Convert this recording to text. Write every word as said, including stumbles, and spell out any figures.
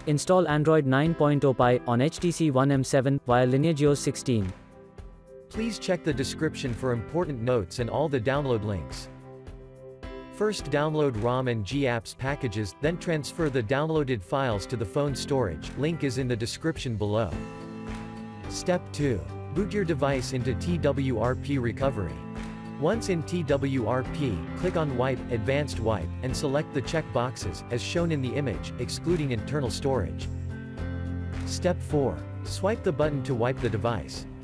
Install Android nine point oh P I on H T C One M seven via LineageOS sixteen. Please check the description for important notes and all the download links. First, download ROM and GApps packages, then transfer the downloaded files to the phone storage. Link is in the description below. Step two. Boot your device into T W R P recovery. Once in T W R P, click on Wipe, Advanced Wipe, and select the check boxes, as shown in the image, excluding internal storage. Step four. Swipe the button to wipe the device.